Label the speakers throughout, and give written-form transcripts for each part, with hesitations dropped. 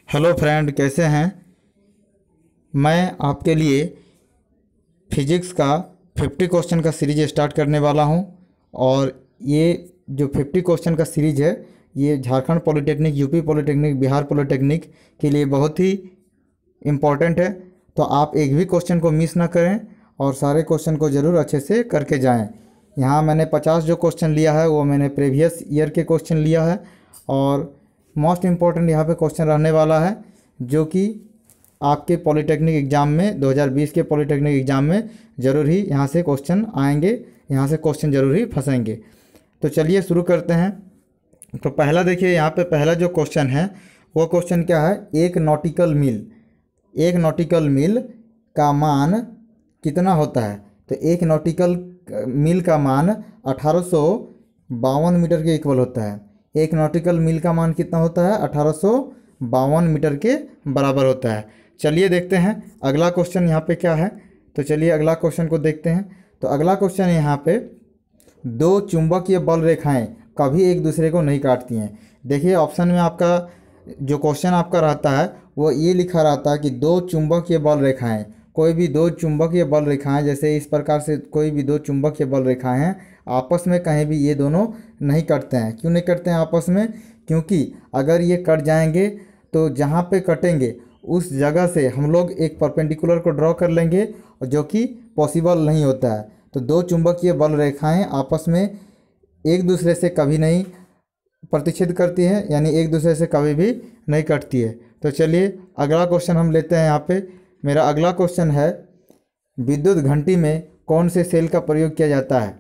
Speaker 1: Hello friend, कैसे हैं। मैं आपके लिए फिजिक्स का 50 क्वेश्चन का सीरीज स्टार्ट करने वाला हूं। और ये जो 50 क्वेश्चन का सीरीज है, ये Jharkhand polytechnic, UP polytechnic, Bihar polytechnic के लिए बहुत ही इम्पॉर्टेंट है। तो आप एक भी क्वेश्चन को मिस ना करें और सारे क्वेश्चन को ज़रूर अच्छे से करके जाएं। यहाँ मैंने 50 जो क्वेश्चन लिया है वो मैंने प्रीवियस ईयर के क्वेश्चन लिया है। और मोस्ट इम्पॉर्टेंट यहाँ पे क्वेश्चन रहने वाला है जो कि आपके पॉलिटेक्निक एग्ज़ाम में 2020 के पॉलिटेक्निक एग्ज़ाम में ज़रूर ही यहाँ से क्वेश्चन आएंगे, यहाँ से क्वेश्चन ज़रूर ही फंसेंगे। तो चलिए शुरू करते हैं। तो पहला देखिए, यहाँ पे पहला जो क्वेश्चन है वो क्वेश्चन क्या है, एक नॉटिकल मील का मान कितना होता है। तो एक नॉटिकल मील का मान 1852 मीटर के इक्वल होता है। एक नॉटिकल मील का मान कितना होता है, 1852 मीटर के बराबर होता है। चलिए देखते हैं अगला क्वेश्चन यहाँ पे क्या है। तो चलिए अगला क्वेश्चन को देखते हैं। तो अगला क्वेश्चन यहाँ पे, दो चुंबकीय बल रेखाएं कभी एक दूसरे को नहीं काटती हैं। देखिए ऑप्शन में आपका जो क्वेश्चन आपका रहता है वो ये लिखा रहता है कि दो चुंबकीय बल रेखाएं, कोई भी दो चुंबकीय बल रेखाएं, जैसे इस प्रकार से कोई भी दो चुंबकीय बल रेखाएं हैं, आपस में कहीं भी ये दोनों नहीं कटते हैं। क्यों नहीं कटते हैं आपस में? क्योंकि अगर ये कट जाएंगे तो जहाँ पे कटेंगे उस जगह से हम लोग एक परपेंडिकुलर को ड्रॉ कर लेंगे, जो कि पॉसिबल नहीं होता है। तो दो चुंबकीय बल रेखाएं आपस में एक दूसरे से कभी नहीं प्रतिच्छेद करती है, यानी एक दूसरे से कभी भी नहीं कटती है। तो चलिए अगला क्वेश्चन हम लेते हैं। यहाँ पे मेरा अगला क्वेश्चन है, विद्युत घंटी में कौन से सेल का प्रयोग किया जाता है।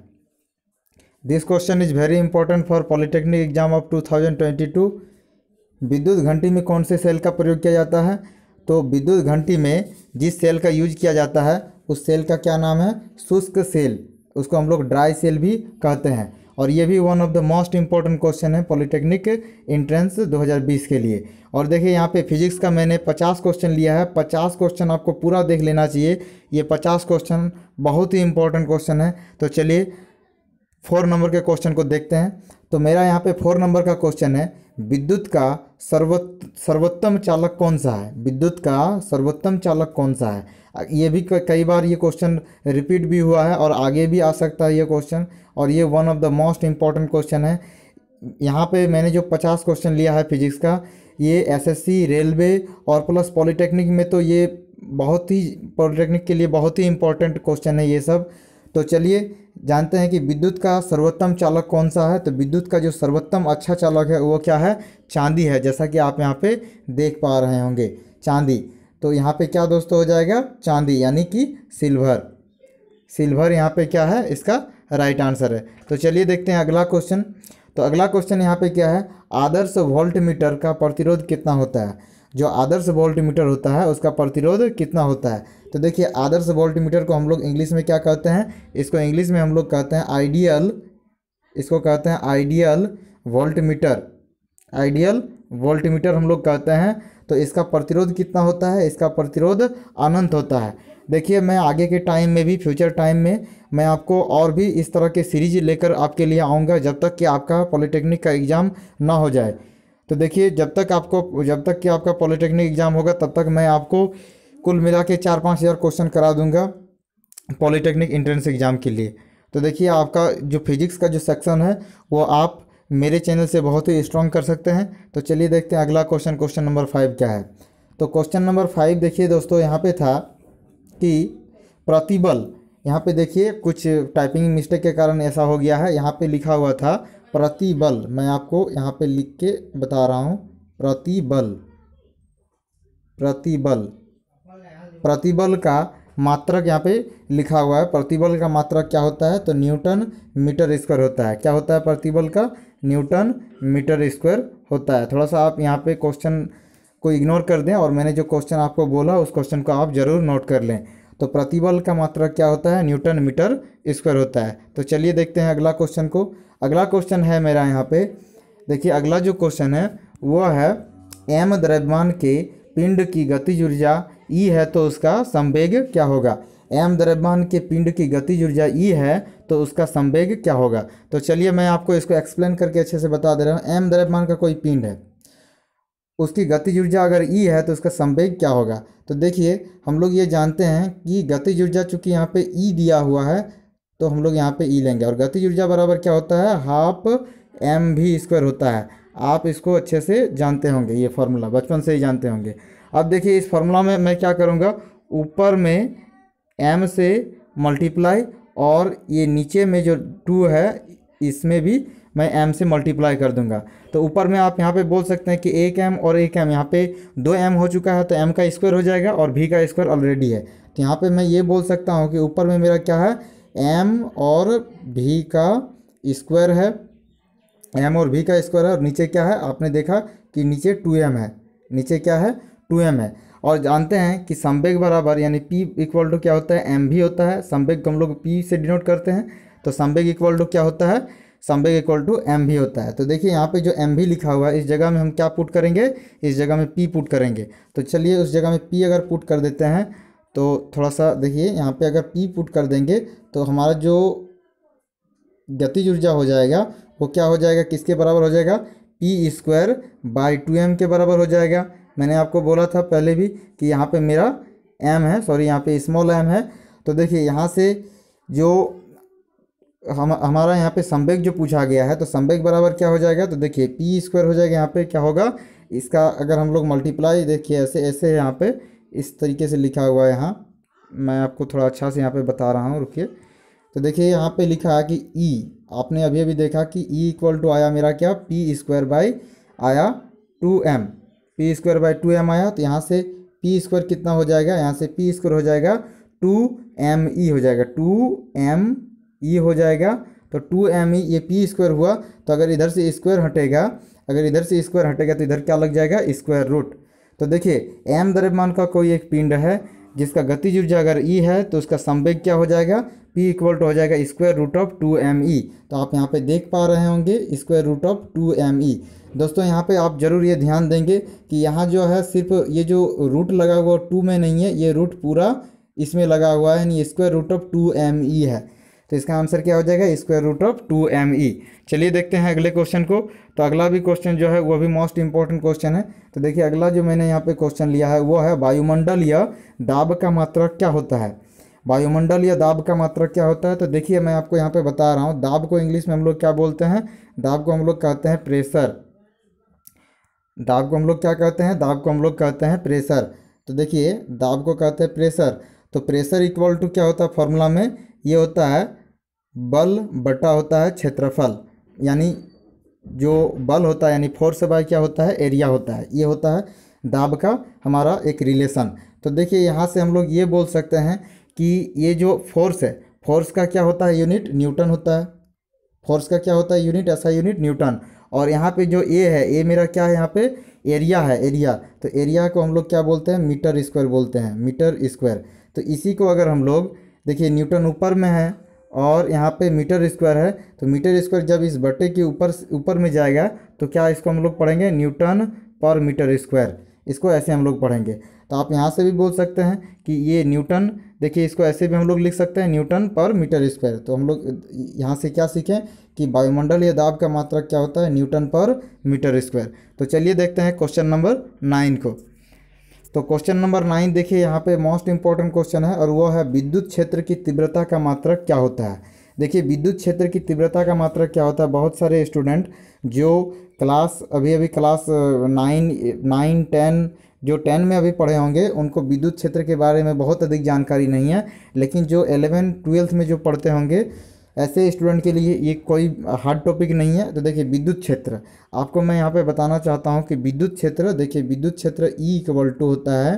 Speaker 1: This question is very important for polytechnic exam of 2022। विद्युत घंटी में कौन से सेल का प्रयोग किया जाता है। तो विद्युत घंटी में जिस सेल का यूज किया जाता है उस सेल का क्या नाम है, शुष्क सेल। उसको हम लोग ड्राई सेल भी कहते हैं। और ये भी one of the most important question है पॉलिटेक्निक एंट्रेंस 2020 के लिए। और देखिए यहाँ पे फिजिक्स का मैंने 50 क्वेश्चन लिया है। 50 क्वेश्चन आपको पूरा देख लेना चाहिए। ये 50 क्वेश्चन बहुत ही इंपॉर्टेंट क्वेश्चन है। तो चलिए 4 नंबर के क्वेश्चन को देखते हैं। तो मेरा यहाँ पे 4 नंबर का क्वेश्चन है, विद्युत का सर्वोत्तम चालक कौन सा है। विद्युत का सर्वोत्तम चालक कौन सा है। ये भी कई बार ये क्वेश्चन रिपीट भी हुआ है और आगे भी आ सकता है ये क्वेश्चन। और ये one of the most important question है। यहाँ पे मैंने जो 50 क्वेश्चन लिया है फिजिक्स का, ये एसएससी, रेलवे और प्लस पॉलिटेक्निक में, तो ये बहुत ही पॉलिटेक्निक के लिए बहुत ही इम्पोर्टेंट क्वेश्चन है ये सब। तो चलिए जानते हैं कि विद्युत का सर्वोत्तम चालक कौन सा है। तो विद्युत का जो सर्वोत्तम अच्छा चालक है वो क्या है, चांदी है। जैसा कि आप यहाँ पे देख पा रहे होंगे, चांदी। तो यहाँ पे क्या दोस्तों हो जाएगा, चांदी, यानी कि सिल्वर यहाँ पे क्या है, इसका राइट आंसर है। तो चलिए देखते हैं अगला क्वेश्चन। तो अगला क्वेश्चन यहाँ पे क्या है, आदर्श वोल्ट मीटर का प्रतिरोध कितना होता है। जो आदर्श वोल्ट मीटर होता है उसका प्रतिरोध कितना होता है। तो देखिए आदर्श वोल्ट मीटर को हम लोग इंग्लिश में क्या कहते हैं, इसको इंग्लिश में हम लोग कहते हैं आइडियल, इसको कहते हैं ideal voltmeter. Ideal voltmeter हम लोग कहते हैं। तो इसका प्रतिरोध कितना होता है, इसका प्रतिरोध अनंत होता है। देखिए मैं आगे के टाइम में भी, फ्यूचर टाइम में मैं आपको और भी इस तरह के सीरीज लेकर आपके लिए आऊँगा, जब तक कि आपका पॉलिटेक्निक का एग्ज़ाम ना हो जाए। तो देखिए जब तक कि आपका पॉलिटेक्निक एग्ज़ाम होगा तब तक मैं आपको कुल मिला के 4-5 हज़ार क्वेश्चन करा दूंगा पॉलिटेक्निक एंट्रेंस एग्ज़ाम के लिए। तो देखिए आपका जो फिजिक्स का जो सेक्शन है वो आप मेरे चैनल से बहुत ही स्ट्रॉन्ग कर सकते हैं। तो चलिए देखते हैं अगला क्वेश्चन, क्वेश्चन नंबर 5 क्या है। तो क्वेश्चन नंबर 5 देखिए दोस्तों, यहाँ पे था कि प्रतिबल, यहाँ पे देखिए कुछ टाइपिंग मिस्टेक के कारण ऐसा हो गया है। यहाँ पे लिखा हुआ था प्रतिबल, मैं आपको यहाँ पे लिख के बता रहा हूँ, प्रतिबल का मात्रक यहाँ पे लिखा हुआ है। प्रतिबल का मात्रक क्या होता है, तो न्यूटन मीटर स्क्वायर होता है। क्या होता है प्रतिबल का, न्यूटन मीटर स्क्वायर होता है। थोड़ा सा आप यहाँ पे क्वेश्चन को इग्नोर कर दें और मैंने जो क्वेश्चन आपको बोला उस क्वेश्चन को आप ज़रूर नोट कर लें। तो प्रतिबल का मात्रक क्या होता है, न्यूटन मीटर स्क्वायर होता है। तो चलिए देखते हैं अगला क्वेश्चन को। अगला क्वेश्चन है मेरा यहाँ पे, देखिए अगला जो क्वेश्चन है वो है, एम द्रव्यमान के पिंड की गतिज ऊर्जा ई है तो उसका संवेग क्या होगा। एम द्रव्यमान के पिंड की गतिज ऊर्जा ई है तो उसका संवेग क्या होगा। तो चलिए मैं आपको इसको एक्सप्लेन करके अच्छे से बता दे रहा हूँ। एम द्रव्यमान का कोई पिंड है, उसकी गतिज ऊर्जा अगर ई है तो उसका संवेग क्या होगा। तो देखिए हम लोग ये जानते हैं कि गतिज ऊर्जा चूंकि यहाँ पे ई दिया हुआ है तो हम लोग यहाँ पे ई लेंगे, और गतिज ऊर्जा बराबर क्या होता है, हाफ एम वी स्क्वायर होता है। आप इसको अच्छे से जानते होंगे, ये फार्मूला बचपन से ही जानते होंगे। अब देखिए इस फार्मूला में मैं क्या करूँगा, ऊपर में एम से मल्टीप्लाई और ये नीचे में जो 2 है इसमें भी मैं m से मल्टीप्लाई कर दूंगा। तो ऊपर में आप यहाँ पे बोल सकते हैं कि 1m और 1m, यहाँ पे 2m हो चुका है तो m का स्क्वायर हो जाएगा और v का स्क्वायर ऑलरेडी है। तो यहाँ पे मैं ये बोल सकता हूँ कि ऊपर में मेरा क्या है, m और v का स्क्वायर है, m और v का स्क्वायर है, और नीचे क्या है, आपने देखा कि नीचे 2m है, नीचे क्या है 2m है। और जानते हैं कि संवेग बराबर यानी p इक्वल टू क्या होता है, mv होता है। संवेग को हम लोग p से डिनोट करते हैं, तो संवेग इक्वल टू क्या होता है, संवेग इक्वल टू mv होता है। तो देखिए यहाँ पे जो mv लिखा हुआ है इस जगह में हम क्या पुट करेंगे, इस जगह में p पुट करेंगे। तो चलिए उस जगह में p अगर पुट कर देते हैं तो थोड़ा सा देखिए यहाँ पे अगर p पुट कर देंगे तो हमारा जो गतिज ऊर्जा हो जाएगा वो क्या हो जाएगा, किसके बराबर हो जाएगा, p स्क्वायर बाई 2m के बराबर हो जाएगा। मैंने आपको बोला था पहले भी कि यहाँ पे मेरा m है, सॉरी यहाँ पे स्मॉल m है। तो देखिए यहाँ से जो हमारा यहाँ पे संवेग जो पूछा गया है तो संवेग बराबर क्या हो जाएगा, तो देखिए p स्क्वायर हो जाएगा। यहाँ पे क्या होगा, इसका अगर हम लोग मल्टीप्लाई, देखिए ऐसे ऐसे यहाँ पे इस तरीके से लिखा हुआ है, यहाँ मैं आपको थोड़ा अच्छा से यहाँ पे बता रहा हूँ, रुकिए। तो देखिए यहाँ पे लिखा है कि e, आपने अभी अभी देखा कि e इक्वल टू आया मेरा क्या, p स्क्वायर बाई आया 2m, p square by 2m आया। तो यहाँ से p स्क्वायर कितना हो जाएगा, यहाँ से p स्क्वायर हो जाएगा 2me हो जाएगा, 2me हो जाएगा। तो 2me ये p स्क्वायर हुआ, तो अगर इधर से स्क्वायर हटेगा, अगर इधर से स्क्वायर हटेगा तो इधर क्या लग जाएगा, स्क्वायर रूट। तो देखिए m द्रव्यमान का कोई एक पिंड है जिसका गतिज ऊर्जा अगर e है तो उसका संवेग क्या हो जाएगा, p इक्वल टू हो जाएगा स्क्वायर रूट ऑफ 2me। तो आप यहाँ पे देख पा रहे होंगे स्क्वायर रूट ऑफ 2me। दोस्तों यहाँ पे आप जरूर ये ध्यान देंगे कि यहाँ जो है सिर्फ ये जो रूट लगा हुआ 2 में नहीं है, ये रूट पूरा इसमें लगा हुआ है, यानी स्क्वायर रूट ऑफ 2me है। तो इसका आंसर क्या हो जाएगा, स्क्वायर रूट ऑफ 2me। चलिए देखते हैं अगले क्वेश्चन को। तो अगला भी क्वेश्चन जो है वो भी मोस्ट इंपॉर्टेंट क्वेश्चन है। तो देखिए अगला जो मैंने यहाँ पे क्वेश्चन लिया है वो है वायुमंडलीय दाब का मात्रक क्या होता है। वायुमंडलीय दाब का मात्रक क्या होता है, तो देखिए मैं आपको यहाँ पे बता रहा हूँ। दाब को इंग्लिश में हम लोग क्या बोलते हैं, दाब को हम लोग कहते हैं प्रेशर। दाब को हम लोग क्या कहते हैं, दाब को हम लोग कहते हैं प्रेशर। तो देखिए दाब को कहते हैं प्रेशर। तो प्रेशर इक्वल टू क्या होता है, फॉर्मूला में ये होता है बल बटा होता है क्षेत्रफल, यानी जो बल होता है यानी फोर्स बाय क्या होता है, एरिया होता है। ये होता है दाब का हमारा एक रिलेशन। तो देखिए यहाँ से हम लोग ये बोल सकते हैं कि ये जो फोर्स है, फोर्स का क्या होता है यूनिट, न्यूटन होता है। फोर्स का क्या होता है यूनिट, ऐसा यूनिट न्यूटन। और यहाँ पे जो ए है, ए मेरा क्या है, यहाँ पे एरिया है, एरिया। तो एरिया को हम लोग क्या बोलते हैं, मीटर स्क्वायर बोलते हैं, मीटर स्क्वायर। तो इसी को अगर हम लोग देखिए न्यूटन ऊपर में है और यहाँ पे मीटर स्क्वायर है, तो मीटर स्क्वायर जब इस बटे के ऊपर में जाएगा तो क्या इसको हम लोग पढ़ेंगे न्यूटन पर मीटर स्क्वायर, इसको ऐसे हम लोग पढ़ेंगे। तो आप यहाँ से भी बोल सकते हैं कि ये न्यूटन, देखिए इसको ऐसे भी हम लोग लिख सकते हैं न्यूटन पर मीटर स्क्वायर। तो हम लोग यहाँ से क्या सीखें कि वायुमंडलीय दाब का मात्रक क्या होता है, न्यूटन पर मीटर स्क्वायर। तो चलिए देखते हैं क्वेश्चन नंबर 9 को। तो क्वेश्चन नंबर 9 देखिए यहाँ पे मोस्ट इंपॉर्टेंट क्वेश्चन है और वो है विद्युत क्षेत्र की तीव्रता का मात्रक क्या होता है। देखिए विद्युत क्षेत्र की तीव्रता का मात्रक क्या होता है, बहुत सारे स्टूडेंट जो क्लास अभी क्लास 9, 10 जो 10 में अभी पढ़े होंगे उनको विद्युत क्षेत्र के बारे में बहुत अधिक जानकारी नहीं है, लेकिन जो 11, 12 में जो पढ़ते होंगे ऐसे स्टूडेंट के लिए ये कोई हार्ड टॉपिक नहीं है। तो देखिए विद्युत क्षेत्र आपको मैं यहाँ पे बताना चाहता हूँ कि विद्युत क्षेत्र, देखिए विद्युत क्षेत्र E इक्वल टू होता है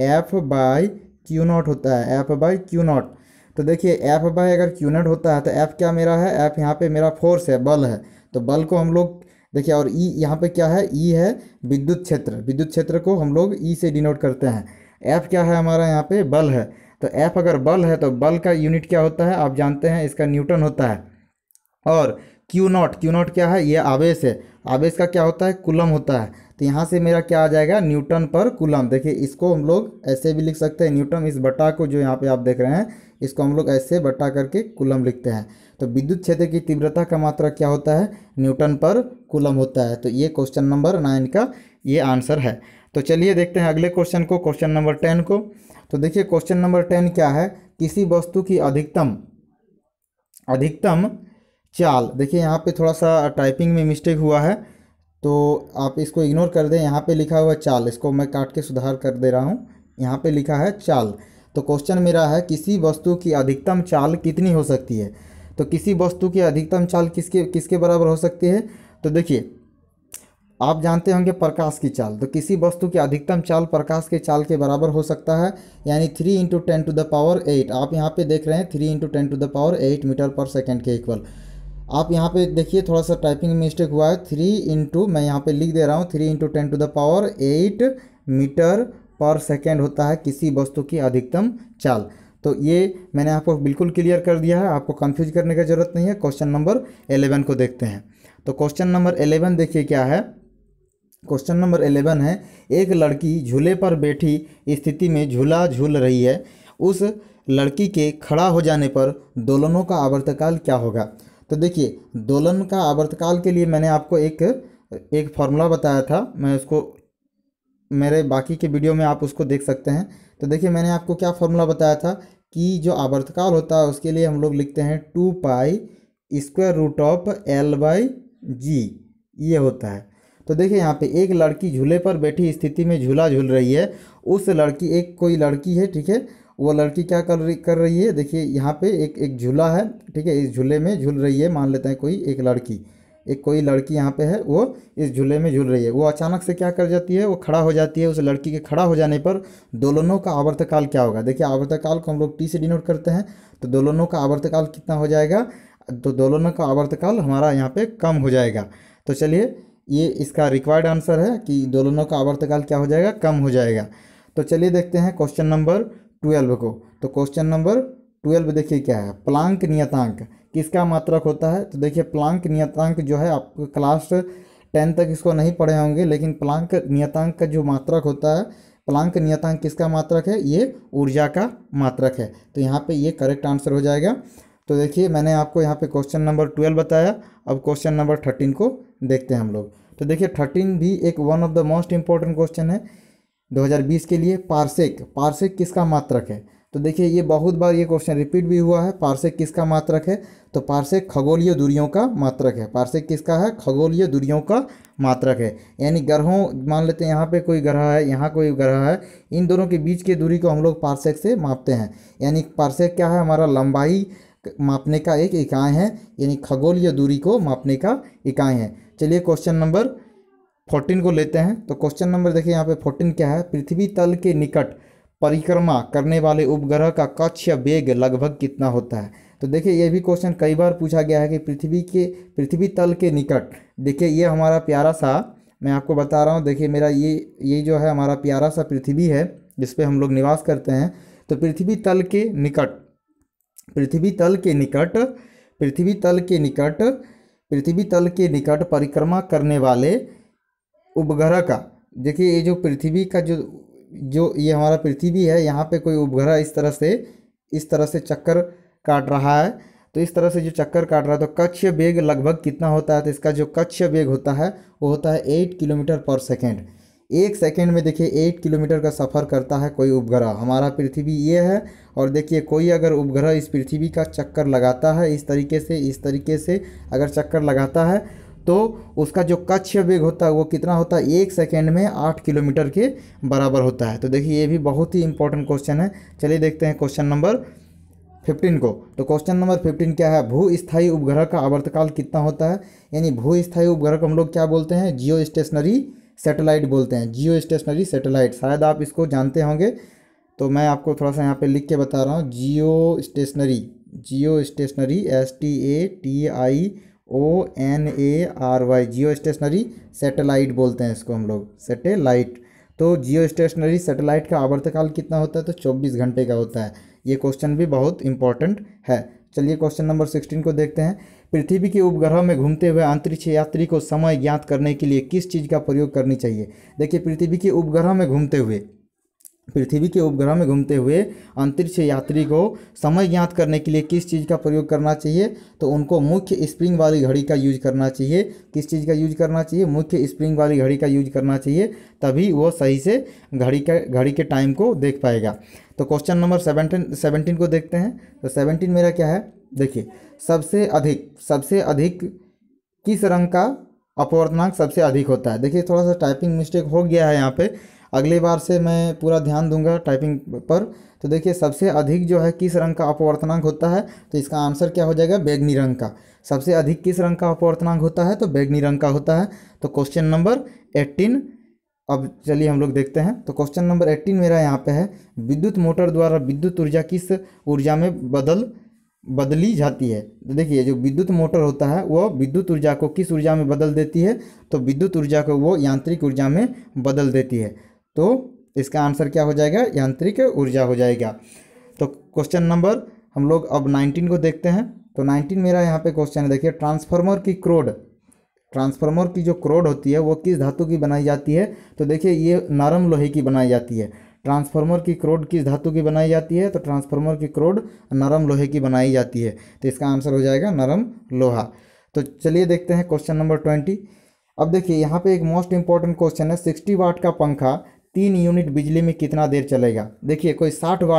Speaker 1: F/Q0 होता है, F/Q0। तो देखिए F बाई अगर Q0 होता है तो F क्या मेरा है, F यहाँ पे मेरा फोर्स है, बल है। तो बल को हम लोग देखिए, और E यहाँ पे क्या है, E है विद्युत क्षेत्र। विद्युत क्षेत्र को हम लोग E से डिनोट करते हैं। F क्या है हमारा यहाँ पे, बल है। तो F अगर बल है तो बल का यूनिट क्या होता है, आप जानते हैं इसका न्यूटन होता है। और Q0 क्या है, ये आवेश है। आवेश का क्या होता है, कूलम होता है। तो यहाँ से मेरा क्या आ जाएगा, न्यूटन पर कूलम। देखिए इसको हम लोग ऐसे भी लिख सकते हैं, न्यूटन इस बटा को जो यहाँ पे आप देख रहे हैं इसको हम लोग ऐसे बटा करके कूलम लिखते हैं। तो विद्युत क्षेत्र की तीव्रता का मात्रा क्या होता है, न्यूटन पर कूलम होता है। तो ये क्वेश्चन नंबर 9 का ये आंसर है। तो चलिए देखते हैं अगले क्वेश्चन को, क्वेश्चन नंबर 10 को। तो देखिए क्वेश्चन नंबर 10 क्या है, किसी वस्तु की अधिकतम चाल, देखिए यहाँ पे थोड़ा सा टाइपिंग में मिस्टेक हुआ है, तो आप इसको इग्नोर कर दें। यहाँ पे लिखा हुआ है चाल, इसको मैं काट के सुधार कर दे रहा हूँ। यहाँ पे लिखा है चाल। तो क्वेश्चन मेरा है किसी वस्तु की अधिकतम चाल कितनी हो सकती है। तो किसी वस्तु की अधिकतम चाल किसके किसके बराबर हो सकती है। तो देखिए आप जानते होंगे प्रकाश की चाल, तो किसी वस्तु की अधिकतम चाल प्रकाश के चाल के बराबर हो सकता है, यानी 3 × 10⁸। आप यहाँ पे देख रहे हैं 3 × 10⁸ मीटर पर सेकेंड के इक्वल। आप यहाँ पे देखिए थोड़ा सा टाइपिंग मिस्टेक हुआ है, 3 इंटू, मैं यहाँ पे लिख दे रहा हूँ 3 × 10⁸ मीटर पर सेकेंड होता है किसी वस्तु की अधिकतम चाल। तो ये मैंने आपको बिल्कुल क्लियर कर दिया है, आपको कंफ्यूज करने की ज़रूरत नहीं है। क्वेश्चन नंबर 11 को देखते हैं। तो क्वेश्चन नंबर 11 देखिए क्या है। क्वेश्चन नंबर 11 है, एक लड़की झूले पर बैठी स्थिति में झूला झूल रही है, उस लड़की के खड़ा हो जाने पर दोलनों का आवर्तकाल क्या होगा। तो देखिए दोलन का आवर्तकाल के लिए मैंने आपको एक फॉर्मूला बताया था, मैं उसको मेरे बाकी के वीडियो में आप उसको देख सकते हैं। तो देखिए मैंने आपको क्या फॉर्मूला बताया था कि जो आवर्तकाल होता है उसके लिए हम लोग लिखते हैं 2π√L/g, ये होता है। तो देखिए यहाँ पे एक लड़की झूले पर बैठी स्थिति में झूला झूल रही है, उस लड़की कोई लड़की है, ठीक है, वो लड़की क्या कर रही है। देखिए यहाँ पे एक झूला है, ठीक है, इस झूले में झूल रही है, मान लेते हैं कोई लड़की यहाँ पे है, वो इस झूले में झूल रही है। वो अचानक से क्या कर जाती है, वो खड़ा हो जाती है। उस लड़की के खड़ा हो जाने पर दोलनों का आवर्तकाल क्या होगा। देखिए आवर्तकाल को हम लोग टी से डिनोट करते हैं, तो दोलनों का आवर्तकाल कितना हो जाएगा, तो दोलनों का आवर्तकाल हमारा यहाँ पे कम हो जाएगा। तो चलिए ये इसका रिक्वायर्ड आंसर है कि दोलनों का आवर्तकाल क्या हो जाएगा, कम हो जाएगा। तो चलिए देखते हैं क्वेश्चन नंबर 12 को। तो क्वेश्चन नंबर 12 देखिए क्या है, प्लांक नियतांक किसका मात्रक होता है। तो देखिए प्लांक नियतांक जो है, आप क्लास 10 तक इसको नहीं पढ़े होंगे, लेकिन प्लांक नियतांक का जो मात्रक होता है, प्लांक नियतांक किसका मात्रक है, ये ऊर्जा का मात्रक है। तो यहाँ पे ये करेक्ट आंसर हो जाएगा। तो देखिए मैंने आपको यहाँ पे क्वेश्चन नंबर 12 बताया। अब क्वेश्चन नंबर 13 को देखते हैं हम लोग। तो देखिए 13 भी एक one of the most important question है 2020 के लिए। पारसेक किसका मात्रक है। तो देखिए ये बहुत बार ये क्वेश्चन रिपीट भी हुआ है, पारसेक किसका मात्रक है। तो पारसेक खगोलीय दूरियों का मात्रक है। पारसेक किसका है, खगोलीय दूरियों का मात्रक है। यानी ग्रहों, मान लेते हैं यहाँ पे कोई ग्रह है, यहाँ कोई ग्रह है, इन दोनों के बीच की दूरी को हम लोग पारसेक से मापते हैं। यानी पारसेक क्या है, हमारा लंबाई मापने का एक इकाई है, यानी खगोलीय दूरी को मापने का इकाई है। चलिए क्वेश्चन नंबर 14 को लेते हैं। तो क्वेश्चन नंबर देखिए यहाँ पे 14 क्या है, पृथ्वी तल के निकट परिक्रमा करने वाले उपग्रह का कक्ष वेग लगभग कितना होता है। तो देखिए ये भी क्वेश्चन कई बार पूछा गया है कि पृथ्वी तल के निकट। देखिए ये हमारा प्यारा सा, मैं आपको बता रहा हूँ, देखिए मेरा ये जो है हमारा प्यारा सा पृथ्वी है जिस पे हम लोग निवास करते हैं। तो पृथ्वी तल के निकट परिक्रमा करने वाले उपग्रह का, देखिए ये जो पृथ्वी का जो ये हमारा पृथ्वी है, यहाँ पे कोई उपग्रह इस तरह से चक्कर काट रहा है। तो इस तरह से जो चक्कर काट रहा है, तो कक्ष वेग लगभग कितना होता है। तो इसका जो कक्ष वेग होता है वो होता है 8 किलोमीटर पर सेकेंड। एक सेकेंड में देखिए 8 किलोमीटर का सफ़र करता है कोई उपग्रह। हमारा पृथ्वी ये है, और देखिए कोई अगर उपग्रह इस पृथ्वी का चक्कर लगाता है इस तरीके से अगर चक्कर लगाता है, तो उसका जो कक्ष वेग होता है वो कितना होता है, एक सेकेंड में 8 किलोमीटर के बराबर होता है। तो देखिए ये भी बहुत ही इंपॉर्टेंट क्वेश्चन है। चलिए देखते हैं क्वेश्चन नंबर 15 को। तो क्वेश्चन नंबर 15 क्या है, भूस्थायी उपग्रह का आवर्तकाल कितना होता है। यानी भूस्थायी उपग्रह को हम लोग क्या बोलते हैं, जियो स्टेशनरी सैटेलाइट बोलते हैं। जियो स्टेशनरी सैटेलाइट, शायद आप इसको जानते होंगे, तो मैं आपको थोड़ा सा यहाँ पे लिख के बता रहा हूँ। Geostationary STATIONARY, geostationary satellite बोलते हैं इसको हम लोग, सैटेलाइट। तो जियो स्टेशनरी सैटेलाइट का आवर्तकाल कितना होता है, तो 24 घंटे का होता है। ये क्वेश्चन भी बहुत इंपॉर्टेंट है। चलिए क्वेश्चन नंबर 16 को देखते हैं। पृथ्वी के उपग्रह में घूमते हुए अंतरिक्ष यात्री को समय ज्ञात करने के लिए किस चीज़ का प्रयोग करनी चाहिए। देखिए पृथ्वी के उपग्रह में घूमते हुए पृथ्वी के उपग्रह में घूमते हुए अंतरिक्ष यात्री को समय ज्ञात करने के लिए किस चीज़ का प्रयोग करना चाहिए? तो उनको मुख्य स्प्रिंग वाली घड़ी का यूज करना चाहिए। किस चीज़ का यूज करना चाहिए? मुख्य स्प्रिंग वाली घड़ी का यूज करना चाहिए, तभी वो सही से घड़ी के टाइम को देख पाएगा। तो क्वेश्चन नंबर 17 को देखते हैं। तो 17 मेरा क्या है? देखिए, सबसे अधिक किस रंग का अपवर्तनांक सबसे अधिक होता है? देखिए, थोड़ा सा टाइपिंग मिस्टेक हो गया है यहाँ पे, अगली बार से मैं पूरा ध्यान दूंगा टाइपिंग पर। तो देखिए, सबसे अधिक जो है किस रंग का अपवर्तनांक होता है? तो इसका आंसर क्या हो जाएगा? बैंगनी रंग का। सबसे अधिक किस रंग का अपवर्तनांक होता है? तो बैंगनी रंग का होता है। तो क्वेश्चन नंबर 18 अब चलिए हम लोग देखते हैं। तो क्वेश्चन नंबर 18 मेरा यहाँ पे है, विद्युत मोटर द्वारा विद्युत ऊर्जा किस ऊर्जा में बदली जाती है? तो देखिए, जो विद्युत मोटर होता है वो विद्युत ऊर्जा को किस ऊर्जा में बदल देती है? तो विद्युत ऊर्जा को वो यांत्रिक ऊर्जा में बदल देती है। तो इसका आंसर क्या हो जाएगा? यांत्रिक ऊर्जा हो जाएगा। तो क्वेश्चन नंबर हम लोग अब 19 को देखते हैं। तो 19 मेरा यहाँ पे क्वेश्चन है, देखिए, ट्रांसफार्मर की जो क्रोड होती है वो किस धातु की बनाई जाती है? तो देखिए, ये नरम लोहे की बनाई जाती है। ट्रांसफार्मर की क्रोड किस धातु की बनाई जाती है? तो ट्रांसफार्मर की क्रोड नरम लोहे की बनाई जाती है। तो इसका आंसर हो जाएगा नरम लोहा। तो चलिए देखते हैं क्वेश्चन नंबर 20। अब देखिए, यहाँ पे एक मोस्ट इंपॉर्टेंट क्वेश्चन है, 60 वाट का पंखा 3 यूनिट बिजली में कितना देर चलेगा? देखिए, कोई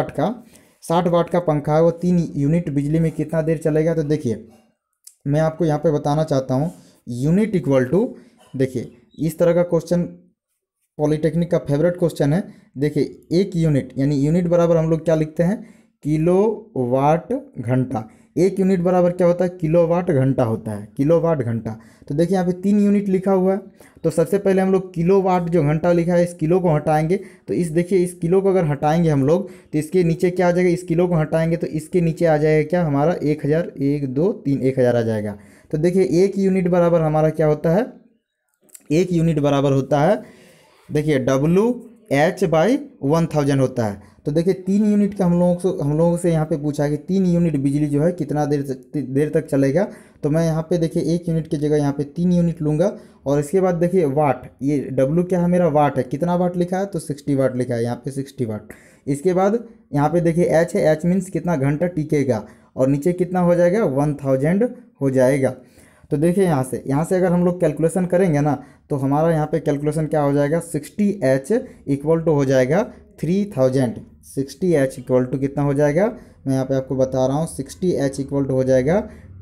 Speaker 1: 60 वाट का पंखा है, वो 3 यूनिट बिजली में कितना देर चलेगा? तो देखिए, मैं आपको यहाँ पे बताना चाहता हूँ, यूनिट इक्वल टू, देखिए, इस तरह का क्वेश्चन पॉलिटेक्निक का फेवरेट क्वेश्चन है। देखिए, एक यूनिट यानी यूनिट बराबर हम लोग क्या लिखते हैं? किलो वाट घंटा। एक यूनिट बराबर क्या होता है? किलोवाट घंटा होता है, किलोवाट घंटा। तो देखिए, यहाँ पे 3 यूनिट लिखा हुआ है। तो सबसे पहले हम लोग किलोवाट जो घंटा लिखा है, इस किलो को हटाएंगे। तो देखिए, इस किलो को अगर हटाएंगे हम लोग तो इसके नीचे क्या आ जाएगा? इस किलो को हटाएंगे तो इसके नीचे आ जाएगा क्या? हमारा 1000, 1 2 3 1000 आ जाएगा। तो देखिए, एक यूनिट बराबर हमारा क्या होता है? एक यूनिट बराबर होता है, देखिए, WH/1000 होता है। तो देखिए, 3 यूनिट का हम लोगों से यहाँ पे पूछा है कि 3 यूनिट बिजली जो है कितना देर तक चलेगा। तो मैं यहाँ पे देखिए, एक यूनिट की जगह यहाँ पे 3 यूनिट लूँगा। और इसके बाद देखिए, वाट, ये W क्या है? मेरा वाट है। कितना वाट लिखा है? तो 60 वाट लिखा है यहाँ पे, 60 वाट। इसके बाद यहाँ पे देखिए, H है, H मीन्स कितना घंटा टिकेगा, और नीचे कितना हो जाएगा? 1000 हो जाएगा। तो देखिए, यहाँ से अगर हम लोग कैलकुलेशन करेंगे ना, तो हमारा यहाँ पे कैलकुलेशन क्या हो जाएगा? 60H इक्वल टू हो जाएगा 3000। 60H इक्वल टू कितना हो जाएगा? मैं यहाँ पे आपको बता रहा हूँ, 60H इक्वल टू हो जाएगा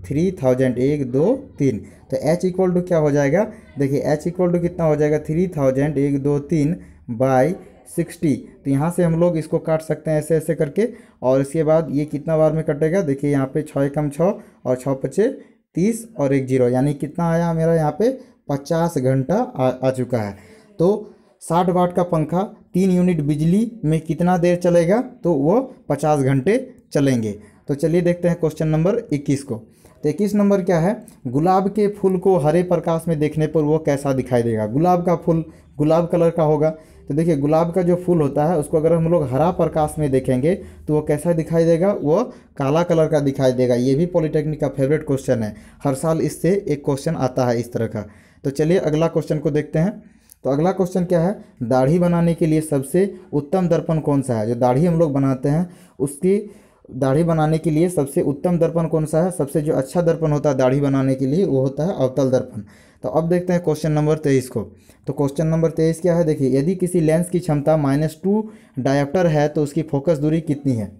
Speaker 1: 3000, 1 2 3। तो H इक्वल टू क्या हो जाएगा? देखिए, H इक्वल टू कितना हो जाएगा? 3000, 1 2 3 बाई 60। तो यहाँ से हम लोग इसको काट सकते हैं ऐसे ऐसे करके। और इसके बाद ये कितना बार में कटेगा? देखिए, यहाँ पे 6 एकम 6 और 6 पचे 30 और 1 0, यानी कितना आया मेरा यहाँ पे? 50 घंटा आ चुका है। तो 60 वाट का पंखा 3 यूनिट बिजली में कितना देर चलेगा? तो वो 50 घंटे चलेंगे। तो चलिए देखते हैं क्वेश्चन नंबर 21 को। तो 21 नंबर क्या है? गुलाब के फूल को हरे प्रकाश में देखने पर वो कैसा दिखाई देगा? गुलाब का फूल गुलाब कलर का होगा। तो देखिए, गुलाब का जो फूल होता है उसको अगर हम लोग हरा प्रकाश में देखेंगे तो वो कैसा दिखाई देगा? वो काला कलर का दिखाई देगा। ये भी पॉलिटेक्निक का फेवरेट क्वेश्चन है, हर साल इससे एक क्वेश्चन आता है इस तरह का। तो चलिए अगला क्वेश्चन को देखते हैं। तो अगला क्वेश्चन क्या है? दाढ़ी बनाने के लिए सबसे उत्तम दर्पण कौन सा है? जो दाढ़ी हम लोग बनाते हैं, उसकी दाढ़ी बनाने के लिए सबसे उत्तम दर्पण कौन सा है? सबसे जो अच्छा दर्पण होता है दाढ़ी बनाने के लिए वो होता है अवतल दर्पण। तो अब देखते हैं क्वेश्चन नंबर 23 को। तो क्वेश्चन नंबर 23 क्या है? देखिए, यदि किसी लेंस की क्षमता -2 डायोप्टर है तो उसकी फोकस दूरी कितनी है?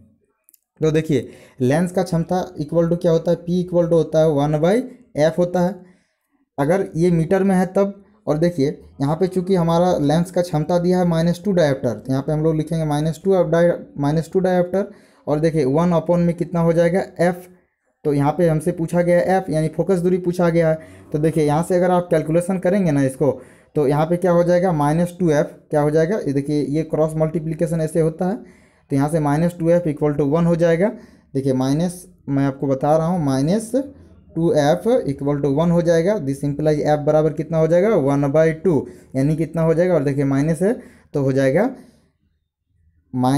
Speaker 1: तो देखिए, लेंस का क्षमता इक्वल टू क्या होता है? P इक्वल टू होता है 1/f होता है, अगर ये मीटर में है तब। और देखिए, यहाँ पे चूंकि हमारा लेंस का क्षमता दिया है -2 डायोप्टर, तो यहाँ पे हम लोग लिखेंगे -2 डायोप्टर। और देखिए, 1 में कितना हो जाएगा? f। तो यहाँ पे हमसे पूछा गया है f, यानी फोकस दूरी पूछा गया है। तो देखिए, यहाँ से अगर आप कैलकुलेशन करेंगे ना इसको, तो यहाँ पे क्या हो जाएगा? -2f क्या हो जाएगा? ये देखिए, ये क्रॉस मल्टीप्लिकेशन ऐसे होता है। तो यहाँ से -2f इक्वल टू 1 हो जाएगा। देखिए, मैं आपको बता रहा हूँ, -2f इक्वल टू 1 हो जाएगा। दिस सिंपलाइज f बराबर कितना हो जाएगा? 1/2, यानी कितना हो जाएगा? और देखिए, माइनस है तो हो जाएगा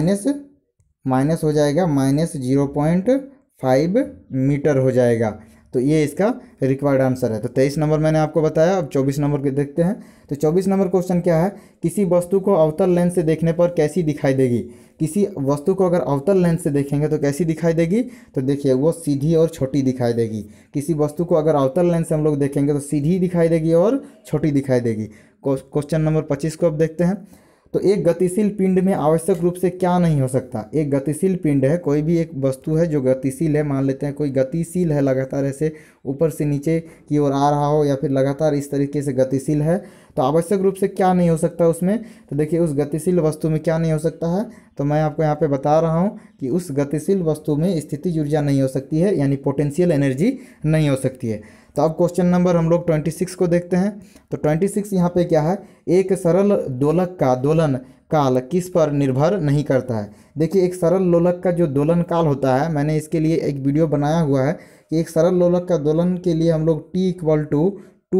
Speaker 1: माइनस हो जाएगा -0.5 मीटर हो जाएगा। तो ये इसका रिक्वायर्ड आंसर है। तो 23 नंबर मैंने आपको बताया। अब 24 नंबर के देखते हैं। तो 24 नंबर क्वेश्चन क्या है, किसी वस्तु को अवतल लेंस से देखने पर कैसी दिखाई देगी। किसी वस्तु को अगर अवतल लेंस से देखेंगे तो कैसी दिखाई देगी, तो देखिए वो सीधी और छोटी दिखाई देगी। किसी वस्तु को अगर अवतल लेंस से हम लोग देखेंगे तो सीधी दिखाई देगी और छोटी दिखाई देगी। क्वेश्चन नंबर 25 को अब देखते हैं। तो एक गतिशील पिंड में आवश्यक रूप से क्या नहीं हो सकता। एक गतिशील पिंड है, कोई भी एक वस्तु है जो गतिशील है, मान लेते हैं कोई गतिशील है, लगातार ऐसे ऊपर से नीचे की ओर आ रहा हो या फिर लगातार इस तरीके से गतिशील है, तो आवश्यक रूप से क्या नहीं हो सकता उसमें। तो देखिए उस गतिशील वस्तु में क्या नहीं हो सकता है, तो मैं आपको यहाँ पे बता रहा हूँ कि उस गतिशील वस्तु में स्थितिज ऊर्जा नहीं हो सकती है, यानी पोटेंशियल एनर्जी नहीं हो सकती है। तो अब क्वेश्चन नंबर हम लोग 26 को देखते हैं। तो 26 यहाँ पे क्या है, एक सरल दोलक का दोलन काल किस पर निर्भर नहीं करता है। देखिए एक सरल लोलक का जो दोलन काल होता है, मैंने इसके लिए एक वीडियो बनाया हुआ है कि एक सरल लोलक का दोलन के लिए हम लोग T =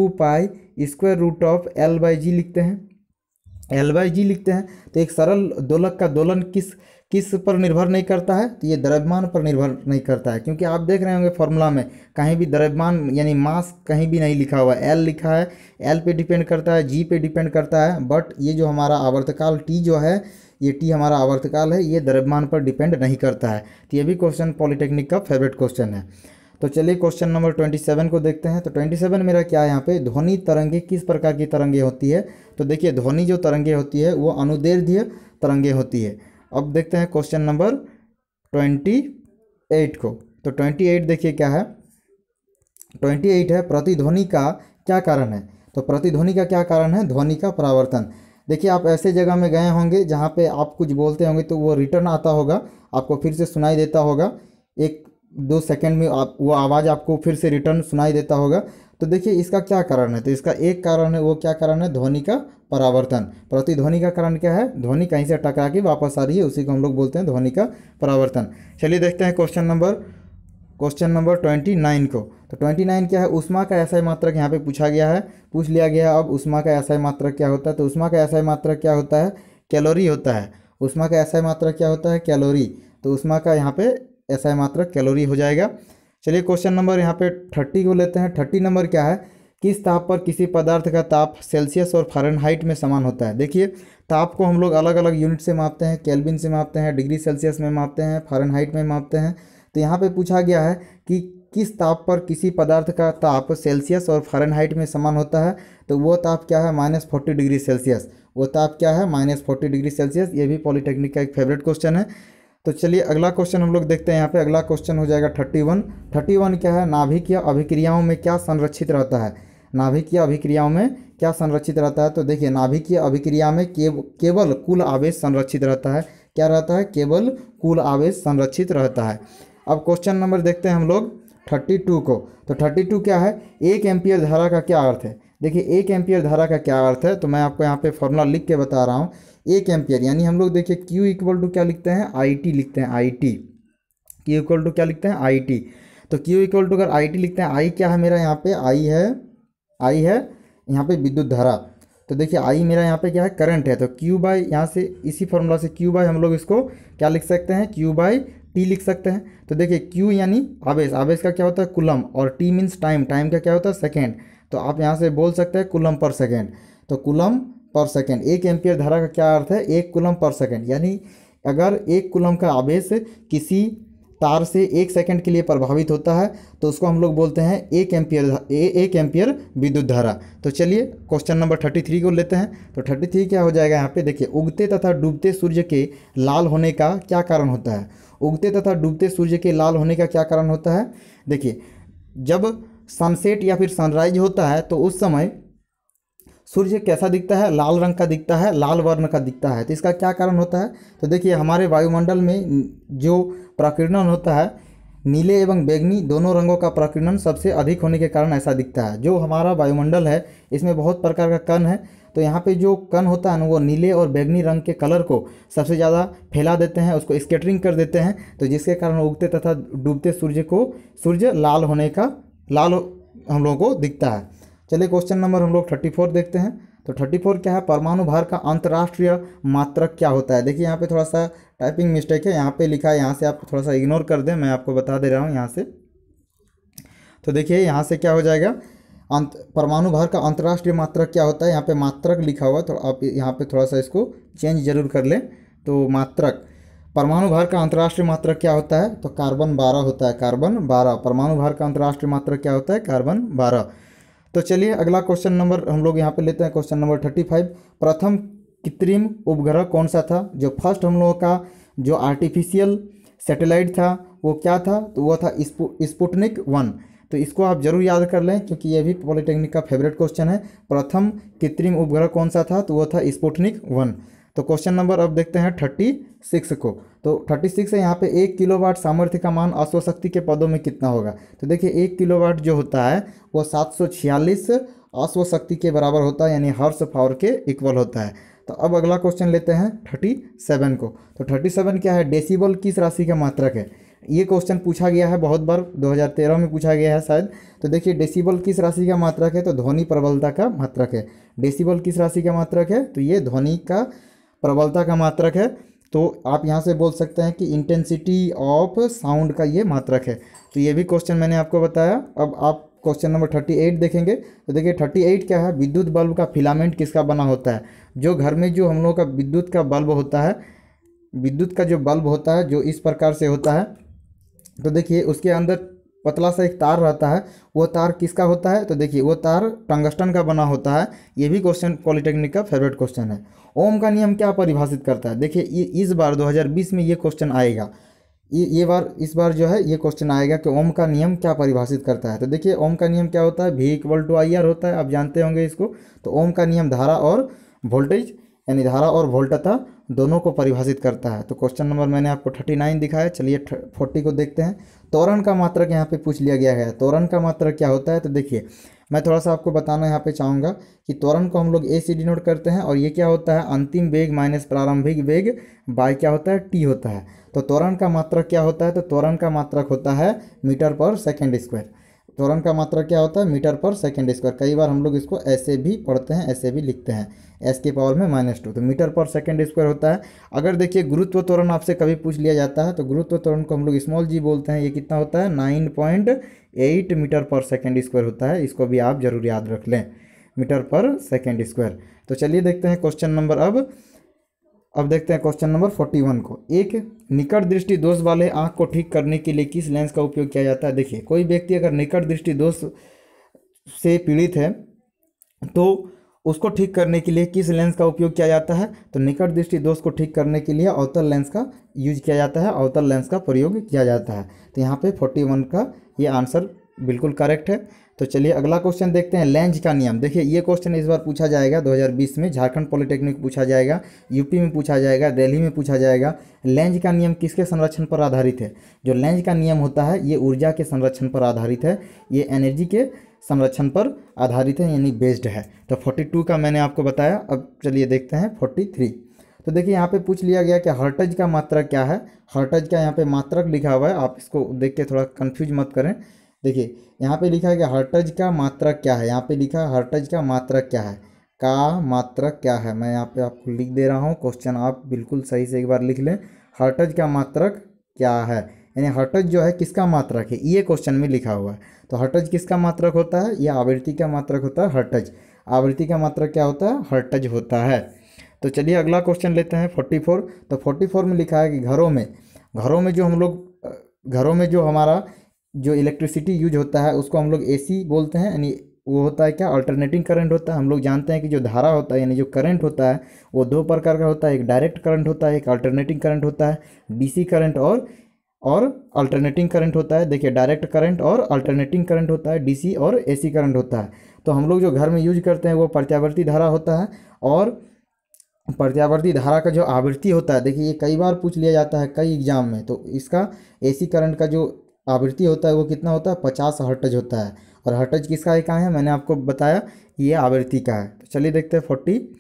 Speaker 1: 2π√L/g लिखते हैं, L/g लिखते हैं। तो एक सरल दोलक का दोलन किस पर निर्भर नहीं करता है, तो ये द्रव्यमान पर निर्भर नहीं करता है, क्योंकि आप देख रहे होंगे फॉर्मूला में कहीं भी द्रव्यमान यानी मास कहीं भी नहीं लिखा हुआ है, एल लिखा है। एल पे डिपेंड करता है, जी पे डिपेंड करता है, बट ये जो हमारा आवर्तकाल टी जो है, ये टी हमारा आवर्तकाल है, ये द्रव्यमान पर डिपेंड नहीं करता है। तो ये भी क्वेश्चन पॉलिटेक्निक का फेवरेट क्वेश्चन है। तो चलिए क्वेश्चन नंबर 27 को देखते हैं। तो 27 मेरा क्या है यहाँ पे, ध्वनि तरंगे किस प्रकार की तरंगे होती है। तो देखिए ध्वनि जो तरंगे होती है वो अनुदैर्ध्य तरंगे होती है। अब देखते हैं क्वेश्चन नंबर 28 को। तो 28 देखिए क्या है, 28 है प्रतिध्वनि का क्या कारण है। तो प्रतिध्वनि का क्या कारण है, ध्वनि का परावर्तन। देखिए आप ऐसे जगह में गए होंगे जहाँ पे आप कुछ बोलते होंगे तो वो रिटर्न आता होगा, आपको फिर से सुनाई देता होगा, 1-2 सेकंड में आप वो आवाज़ आपको फिर से रिटर्न सुनाई देता होगा। तो देखिए इसका क्या कारण है, तो इसका एक कारण है, वो क्या कारण है, ध्वनि का परावर्तन। प्रतिध्वनि का कारण क्या है, ध्वनि कहीं से टकरा के वापस आ रही है, उसी को हम लोग बोलते हैं ध्वनि का परावर्तन। चलिए देखते हैं क्वेश्चन नंबर 29 को। तो 29 क्या है, ऊष्मा का एसआई मात्रक यहाँ पे पूछा गया है, पूछ लिया गया। अब ऊष्मा का एसआई मात्रक क्या होता है, तो ऊष्मा का एसआई मात्रक क्या होता है, कैलोरी होता है। ऊष्मा का एसआई मात्रक क्या होता है, कैलोरी। तो ऊष्मा का यहाँ पे एसआई मात्रक कैलोरी हो जाएगा। चलिए क्वेश्चन नंबर यहाँ पे 30 को लेते हैं। 30 नंबर क्या है, किस ताप पर किसी पदार्थ का ताप सेल्सियस और फ़ारेनहाइट में समान होता है। देखिए ताप को हम लोग अलग अलग यूनिट से मापते हैं, केल्विन से मापते हैं, डिग्री सेल्सियस में मापते हैं, फ़ारेनहाइट में मापते हैं। तो यहाँ पे पूछा गया है कि किस ताप पर किसी पदार्थ का ताप सेल्सियस और फ़ारेनहाइट में समान होता है। तो वो ताप क्या है, -40 डिग्री सेल्सियस। वो ताप क्या है, -40 डिग्री सेल्सियस। ये भी पॉलिटेक्निक का एक फेवरेट क्वेश्चन है। तो चलिए अगला क्वेश्चन हम लोग देखते हैं। यहाँ पे अगला क्वेश्चन हो जाएगा 31 क्या है, नाभिकीय अभिक्रियाओं में क्या संरक्षित रहता है। नाभिकीय अभिक्रियाओं में क्या संरक्षित रहता है। तो देखिए नाभिकीय अभिक्रिया में केवल कुल आवेश संरक्षित रहता है। क्या रहता है, केवल कुल आवेश संरक्षित रहता है। अब क्वेश्चन नंबर देखते हैं हम लोग 32 को। तो 32 क्या है, 1 एम्पियर धारा का क्या अर्थ है। देखिए 1 एम्पियर धारा का क्या अर्थ है, तो मैं आपको यहाँ पे फॉर्मूला लिख के बता रहा हूँ। 1 एम्पियर यानी हम लोग देखिए Q = क्या लिखते हैं, IT लिखते हैं, IT। Q = क्या लिखते हैं, IT। तो Q = अगर IT लिखते हैं, I क्या है मेरा यहाँ पे, I है यहाँ पे विद्युत धारा। तो देखिए I मेरा यहाँ पे क्या है, करंट है। तो Q बाई यहाँ से इसी फॉर्मूला से Q बाई हम लोग इसको क्या लिख सकते हैं, Q/T लिख सकते हैं। तो देखिए Q यानी आवेश, आवेश का क्या होता है, कूलम, और T मीन्स टाइम, टाइम का क्या होता है, सेकेंड। तो आप यहाँ से बोल सकते हैं कूलम पर सेकेंड। तो कूलम पर सेकेंड, 1 एम्पियर धारा का क्या अर्थ है, 1 कूलम पर सेकेंड। यानी अगर 1 कूलम का आवेश किसी तार से 1 सेकंड के लिए प्रभावित होता है तो उसको हम लोग बोलते हैं 1 एम्पियर विद्युत धारा। तो चलिए क्वेश्चन नंबर 33 को लेते हैं। तो 33 क्या हो जाएगा, यहाँ पे देखिए उगते तथा डूबते सूर्य के लाल होने का क्या कारण होता है। उगते तथा डूबते सूर्य के लाल होने का क्या कारण होता है। देखिए जब सनसेट या फिर सनराइज होता है तो उस समय सूर्य कैसा दिखता है, लाल रंग का दिखता है, लाल वर्ण का दिखता है। तो इसका क्या कारण होता है, तो देखिए हमारे वायुमंडल में जो प्रकीर्णन होता है, नीले एवं बैंगनी दोनों रंगों का प्रकीर्णन सबसे अधिक होने के कारण ऐसा दिखता है। जो हमारा वायुमंडल है इसमें बहुत प्रकार का कण है, तो यहाँ पे जो कण होता है ना वो नीले और बैंगनी रंग के कलर को सबसे ज़्यादा फैला देते हैं, उसको स्कैटरिंग कर देते हैं। तो जिसके कारण उगते तथा डूबते सूर्य लाल होने का लाल हम लोगों को दिखता है। चलिए क्वेश्चन नंबर हम लोग 34 देखते हैं। तो 34 क्या है, परमाणु भार का अंतर्राष्ट्रीय मात्रक क्या होता है। देखिए यहाँ पे थोड़ा सा टाइपिंग मिस्टेक है, यहाँ पे लिखा है, यहाँ से आप थोड़ा सा इग्नोर कर दें, मैं आपको बता दे रहा हूँ यहाँ से। तो देखिए यहाँ से क्या हो जाएगा, परमाणु भार का अंतर्राष्ट्रीय मात्रक क्या होता है, यहाँ पे मात्रक लिखा हुआ, तो आप यहाँ पे थोड़ा सा इसको चेंज जरूर कर लें। तो मात्रक, परमाणु भार का अंतर्राष्ट्रीय मात्रक क्या होता है, तो कार्बन 12 होता है, कार्बन 12। परमाणु भार का अंतर्राष्ट्रीय मात्रक क्या होता है, कार्बन 12। तो चलिए अगला क्वेश्चन नंबर हम लोग यहाँ पे लेते हैं, क्वेश्चन नंबर 35। प्रथम कृत्रिम उपग्रह कौन सा था, जो फर्स्ट हम लोगों का जो आर्टिफिशियल सैटेलाइट था वो क्या था, तो वो था स्पुतनिक 1। तो इसको आप जरूर याद कर लें क्योंकि ये भी पॉलिटेक्निक का फेवरेट क्वेश्चन है। प्रथम कृत्रिम उपग्रह कौन सा था, तो वो था स्पुतनिक 1। तो क्वेश्चन नंबर अब देखते हैं 36 को। तो 36 है, यहाँ पे 1 किलोवाट सामर्थ्य का मान अश्वशक्ति के पदों में कितना होगा। तो देखिए 1 किलोवाट जो होता है वो 746 अश्वशक्ति के बराबर होता है, यानी हॉर्स पावर के इक्वल होता है। तो अब अगला क्वेश्चन लेते हैं 37 को। तो 37 क्या है, डेसिबल किस राशि का मात्रक है। ये क्वेश्चन पूछा गया है बहुत बार, 2013 में पूछा गया है शायद। तो देखिए डेसिबल किस राशि का मात्रक है, तो ध्वनि प्रबलता का मात्रक है। डेसिबल किस राशि का मात्रक है, तो ये ध्वनि का प्रबलता का मात्रक है। तो आप यहाँ से बोल सकते हैं कि इंटेंसिटी ऑफ साउंड का ये मात्रक है। तो ये भी क्वेश्चन मैंने आपको बताया। अब आप क्वेश्चन नंबर 38 देखेंगे। तो देखिए 38 क्या है, विद्युत बल्ब का फिलामेंट किसका बना होता है। जो घर में जो हम लोग का विद्युत का बल्ब होता है, विद्युत का जो बल्ब होता है जो इस प्रकार से होता है, तो देखिए उसके अंदर पतला सा एक तार रहता है, वो तार किसका होता है, तो देखिए वो तार टंगस्टन का बना होता है। ये भी क्वेश्चन पॉलिटेक्निक का फेवरेट क्वेश्चन है। ओम का नियम क्या परिभाषित करता है। देखिए इस बार 2020 में ये क्वेश्चन आएगा, इस बार जो है ये क्वेश्चन आएगा कि ओम का नियम क्या परिभाषित करता है। तो देखिए ओम का नियम क्या होता है, V=IR होता है, आप जानते होंगे इसको। तो ओम का नियम धारा और वोल्टेज यानी धारा और वोल्टता दोनों को परिभाषित करता है। तो क्वेश्चन नंबर मैंने आपको 39 दिखाया। चलिए 40 को देखते हैं। त्वरण का मात्रक यहाँ पे पूछ लिया गया है। त्वरण का मात्रक क्या होता है, तो देखिए मैं थोड़ा सा आपको बताना यहाँ पे चाहूँगा कि त्वरण को हम लोग ए से डिनोट करते हैं, और ये क्या होता है, अंतिम वेग माइनस प्रारंभिक वेग बाय क्या होता है, टी होता है। तो त्वरण का मात्रक क्या होता है, तो त्वरण का मात्रक होता है मीटर पर सेकेंड स्क्वायर। त्वरण का मात्रक क्या होता है, मीटर पर सेकेंड स्क्वायर। कई बार हम लोग इसको ऐसे भी पढ़ते हैं, ऐसे भी लिखते हैं, एस के पावर में -2। तो मीटर पर सेकेंड स्क्वायर होता है। अगर देखिए गुरुत्व त्वरण आपसे कभी पूछ लिया जाता है, तो गुरुत्व त्वरण को हम लोग स्मॉल जी बोलते हैं। ये कितना होता है, 9.8 मीटर पर सेकेंड स्क्वायर होता है। इसको भी आप जरूर याद रख लें, मीटर पर सेकेंड स्क्वायर। तो चलिए देखते हैं क्वेश्चन नंबर अब देखते हैं क्वेश्चन नंबर 41 को। एक निकट दृष्टि दोष वाले आंख को ठीक करने के लिए किस लेंस का उपयोग किया जाता है। देखिए कोई व्यक्ति अगर निकट दृष्टि दोष से पीड़ित है तो उसको ठीक करने के लिए किस लेंस का उपयोग किया जाता है, तो निकट दृष्टि दोष को ठीक करने के लिए अवतल लेंस का यूज किया जाता है, अवतल लेंस का प्रयोग किया जाता है। तो यहाँ पे 41 का ये आंसर बिल्कुल करेक्ट है। तो चलिए अगला क्वेश्चन देखते हैं, लेंज का नियम। देखिए ये क्वेश्चन इस बार पूछा जाएगा 2020 में, झारखंड पॉलिटेक्निक पूछा जाएगा, यूपी में पूछा जाएगा, दिल्ली में पूछा जाएगा। लेंज का नियम किसके संरक्षण पर आधारित है। जो लेंज का नियम होता है ये ऊर्जा के संरक्षण पर आधारित है, ये एनर्जी के संरक्षण पर आधारित है, यानी बेस्ड है। तो 42 का मैंने आपको बताया। अब चलिए देखते हैं 43। तो देखिए यहाँ पे पूछ लिया गया कि हर्ट्ज का मात्रक क्या है। हर्ट्ज का यहाँ पे मात्रक लिखा हुआ है, आप इसको देख के थोड़ा कंफ्यूज मत करें। देखिए यहाँ पे लिखा है कि हर्ट्ज का मात्रक क्या है, यहाँ पे लिखा है हर्ट्ज का मात्रक क्या है, का मात्रक क्या है। मैं यहाँ पे आपको लिख दे रहा हूँ, क्वेश्चन आप बिल्कुल सही से एक बार लिख लें। हर्ट्ज का मात्रक क्या है, यानी हर्ट्ज जो है किसका मात्रक है, ये क्वेश्चन में लिखा हुआ है। तो हर्ट्ज किसका मात्रक होता है, ये आवृत्ति का मात्रक होता है हर्ट्ज। आवृत्ति का मात्रक क्या होता है, हर्ट्ज होता है। तो चलिए अगला क्वेश्चन लेते हैं 44। तो 44 में लिखा है कि घरों में जो हम लोग घरों में जो हमारा जो इलेक्ट्रिसिटी यूज होता है उसको हम लोग एसी बोलते हैं, यानी वो होता है क्या, अल्टरनेटिंग करंट होता है। हम लोग जानते हैं कि जो धारा होता है यानी जो करंट होता है वो दो प्रकार का होता है, एक डायरेक्ट करंट होता है, एक अल्टरनेटिंग करंट होता है। डीसी करंट और अल्टरनेटिंग करंट होता है। देखिए डायरेक्ट करंट और अल्टरनेटिंग करंट होता है, डीसी और एसी करंट होता है। तो हम लोग जो घर में यूज करते हैं वो प्रत्यावर्ती धारा होता है, और प्रत्यावर्ती धारा का जो आवृत्ति होता है, देखिए ये कई बार पूछ लिया जाता है कई एग्जाम में। तो इसका एसी करंट का जो आवृत्ति होता है वो कितना होता है, 50 हर्ट्ज होता है। और हर्ट्ज किसका इकाई है, मैंने आपको बताया ये आवृत्ति का है। तो चलिए देखते हैं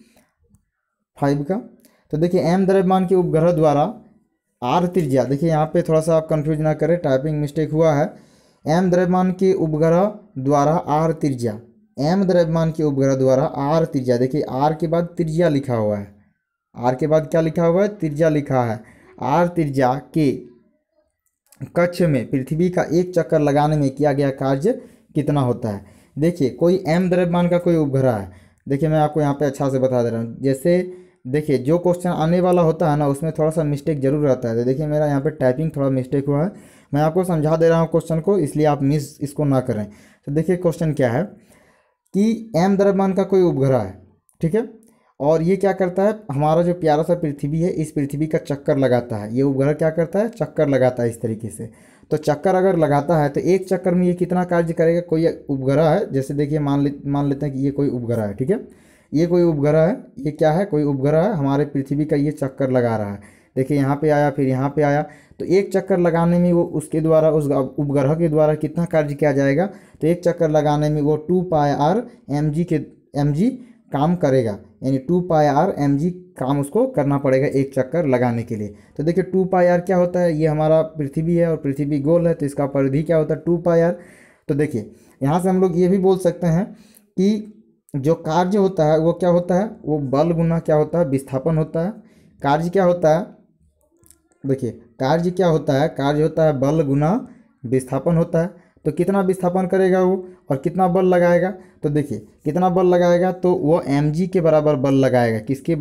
Speaker 1: 45 का। तो देखिए एम द्रव्यमान के उपग्रह द्वारा आर त्रिज्या, देखिए यहाँ पे थोड़ा सा आप कंफ्यूज ना करें, टाइपिंग मिस्टेक हुआ है। एम द्रव्यमान के उपग्रह द्वारा आर त्रिज्या, एम द्रव्यमान के उपग्रह द्वारा आर त्रिज्या, देखिए आर के बाद त्रिज्या लिखा हुआ है, आर के बाद क्या लिखा हुआ है, त्रिज्या लिखा है। आर त्रिज्या के कक्ष में पृथ्वी का एक चक्कर लगाने में किया गया कार्य कितना होता है। देखिए कोई m द्रव्यमान का कोई उपग्रह है। देखिए मैं आपको यहाँ पे अच्छा से बता दे रहा हूँ। जैसे देखिए जो क्वेश्चन आने वाला होता है ना उसमें थोड़ा सा मिस्टेक जरूर रहता है। तो देखिए मेरा यहाँ पे टाइपिंग थोड़ा मिस्टेक हुआ है, मैं आपको समझा दे रहा हूँ क्वेश्चन को, इसलिए आप मिस इसको ना करें। तो देखिए क्वेश्चन क्या है कि m द्रव्यमान का कोई उपग्रह है, ठीक है, और ये क्या करता है, हमारा जो प्यारा सा पृथ्वी है इस पृथ्वी का चक्कर लगाता है। ये उपग्रह क्या करता है, चक्कर लगाता है इस तरीके से। तो चक्कर अगर लगाता है तो एक चक्कर में ये कितना कार्य करेगा। कोई उपग्रह है, जैसे देखिए मान लेते हैं कि ये कोई उपग्रह है, ठीक है, ये कोई उपग्रह है, ये क्या है, कोई उपग्रह है, हमारे पृथ्वी का ये चक्कर लगा रहा है। देखिए यहाँ पे आया, फिर यहाँ पे आया, तो एक चक्कर लगाने में वो उसके द्वारा, उस उपग्रह के द्वारा कितना कार्य किया जाएगा। तो एक चक्कर लगाने में वो 2πr mg काम करेगा, यानी 2πr mg काम उसको करना पड़ेगा एक चक्कर लगाने के लिए। तो देखिए 2πr क्या होता है, ये हमारा पृथ्वी है और पृथ्वी गोल है, तो इसका परिधि क्या होता है 2πr। तो देखिए यहाँ से हम लोग ये भी बोल सकते हैं कि जो कार्य होता है वो क्या होता है, वो बल गुना क्या होता है, विस्थापन होता है। कार्य क्या होता है, देखिए कार्य क्या होता है, कार्य होता है बल गुना विस्थापन होता है। तो कितना विस्थापन करेगा वो और कितना बल लगाएगा। तो देखिए कितना बल लगाएगा, तो वो mg के बराबर बल लगाएगा।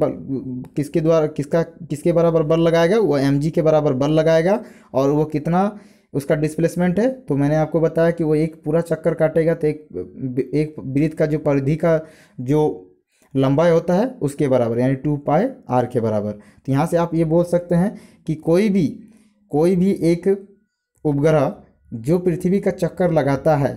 Speaker 1: किसके बराबर बल लगाएगा, वो mg के बराबर बल लगाएगा। और वो कितना उसका डिस्प्लेसमेंट है, तो मैंने आपको बताया कि वो एक पूरा चक्कर काटेगा, तो एक वृत्त का जो परिधि का जो लंबाई होता है उसके बराबर, यानी 2πr के बराबर। तो यहाँ से आप ये बोल सकते हैं कि कोई भी एक उपग्रह जो पृथ्वी का चक्कर लगाता है,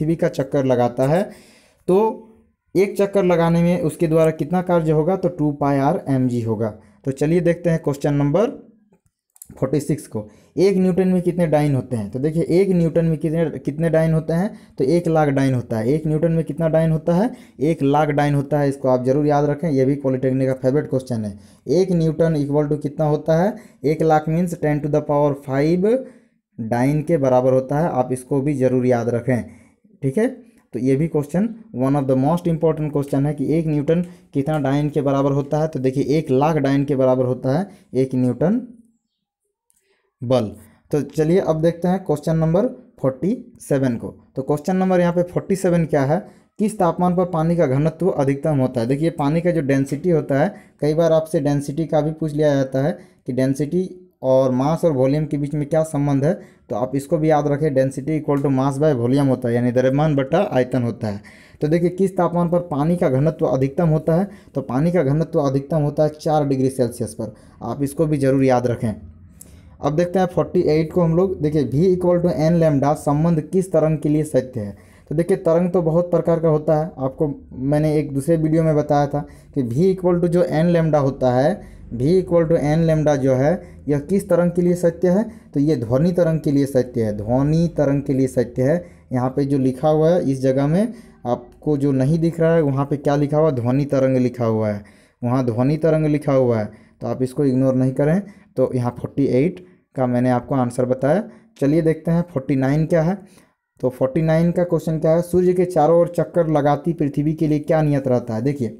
Speaker 1: तो एक चक्कर लगाने में उसके द्वारा कितना कार्य होगा, तो 2πr mg होगा। तो चलिए देखते हैं क्वेश्चन नंबर 46 को। 1 न्यूटन में कितने डाइन होते हैं। तो देखिए 1 न्यूटन में कितने डाइन होते हैं, तो 1 लाख डाइन होता है। 1 न्यूटन में कितना डाइन होता है, 1 लाख डाइन होता है। इसको आप जरूर याद रखें, यह भी पॉलिटेक्निक का फेवरेट क्वेश्चन है। 1 न्यूटन इक्वल टू कितना होता है, 1 लाख मीन्स 10⁵ डाइन के बराबर होता है। आप इसको भी जरूर याद रखें, ठीक है। तो ये भी question one of the most important question है कि 1 न्यूटन कितना डाइन के बराबर होता है। तो देखिए 1 लाख डाइन के बराबर होता है 1 न्यूटन बल। तो चलिए अब देखते हैं क्वेश्चन नंबर 47 को। तो क्वेश्चन नंबर यहाँ पे 47 क्या है, किस तापमान पर पानी का घनत्व अधिकतम होता है। देखिए पानी का जो डेंसिटी होता है, कई बार आपसे डेंसिटी का भी पूछ लिया जाता है कि डेंसिटी और मास और वॉल्यूम के बीच में क्या संबंध है। तो आप इसको भी याद रखें, density equal to mass by volume होता है, यानी द्रव्यमान बटा आयतन होता है। तो देखिए किस तापमान पर पानी का घनत्व अधिकतम होता है, तो पानी का घनत्व अधिकतम होता है 4 डिग्री सेल्सियस पर। आप इसको भी जरूर याद रखें। अब देखते हैं 48 को हम लोग। देखिए v equal to N lambda संबंध किस तरंग के लिए सत्य है। तो देखिए तरंग तो बहुत प्रकार का होता है, आपको मैंने एक दूसरे वीडियो में बताया था कि v इक्वल टू जो एन लैम्डा होता है, v equal to N lambda जो है यह किस तरंग के लिए सत्य है, तो ये ध्वनि तरंग के लिए सत्य है। ध्वनि तरंग के लिए सत्य है। यहाँ पे जो लिखा हुआ है इस जगह में आपको जो नहीं दिख रहा है, वहाँ पे क्या लिखा हुआ है, ध्वनि तरंग लिखा हुआ है, वहाँ ध्वनि तरंग लिखा हुआ है। तो आप इसको इग्नोर नहीं करें। तो यहाँ 48 का मैंने आपको आंसर बताया। चलिए देखते हैं 49 क्या है। तो 49 का क्वेश्चन क्या है, सूर्य के चारों ओर चक्कर लगाती पृथ्वी के लिए क्या नियत रहता है। देखिए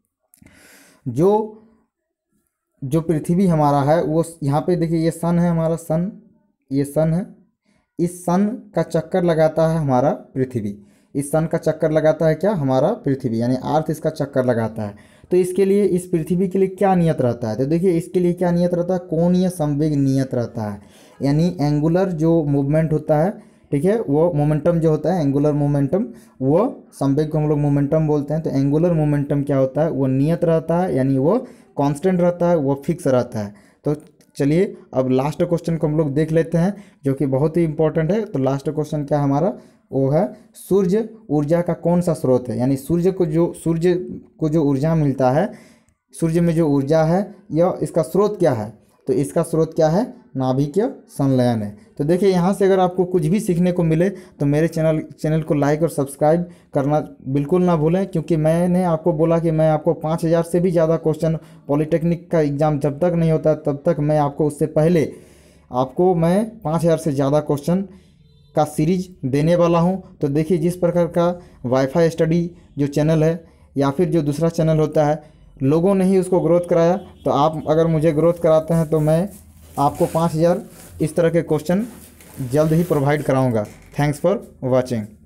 Speaker 1: जो पृथ्वी हमारा है वो यहाँ पे देखिए ये सन है, हमारा सन, ये सन है, इस सन का चक्कर लगाता है हमारा पृथ्वी। इस सन का चक्कर लगाता है क्या, हमारा पृथ्वी, यानी अर्थ इसका चक्कर लगाता है। तो इसके लिए, इस पृथ्वी के लिए क्या नियत रहता है। तो देखिए इसके लिए क्या नियत रहता है, कोणीय संवेग नियत रहता है, यानी एंगुलर जो मूवमेंट होता है, ठीक है, वो मोमेंटम जो होता है, एंगुलर मोमेंटम, वो संवेग को हम लोग मोमेंटम बोलते हैं। तो एंगुलर मोमेंटम क्या होता है, वो नियत रहता है, यानी वो कांस्टेंट रहता है, वो फिक्स रहता है। तो चलिए अब लास्ट क्वेश्चन को हम लोग देख लेते हैं, जो कि बहुत ही इंपॉर्टेंट है। तो लास्ट क्वेश्चन क्या हमारा, वो है सूर्य ऊर्जा का कौन सा स्रोत है, यानी सूर्य को जो ऊर्जा मिलता है, सूर्य में जो ऊर्जा है यह इसका स्रोत क्या है। तो इसका स्रोत क्या है, नाभिकीय संलयन है। तो देखिए यहाँ से अगर आपको कुछ भी सीखने को मिले तो मेरे चैनल को लाइक और सब्सक्राइब करना बिल्कुल ना भूलें, क्योंकि मैंने आपको बोला कि मैं आपको 5000 से भी ज़्यादा क्वेश्चन, पॉलिटेक्निक का एग्ज़ाम जब तक नहीं होता तब तक मैं आपको, उससे पहले आपको मैं 5000 से ज़्यादा क्वेश्चन का सीरीज देने वाला हूं। तो देखिए जिस प्रकार का वाईफाई स्टडी जो चैनल है या फिर जो दूसरा चैनल होता है, लोगों ने ही उसको ग्रोथ कराया, तो आप अगर मुझे ग्रोथ कराते हैं तो मैं आपको 5000 इस तरह के क्वेश्चन जल्द ही प्रोवाइड कराऊंगा। Thanks for watching.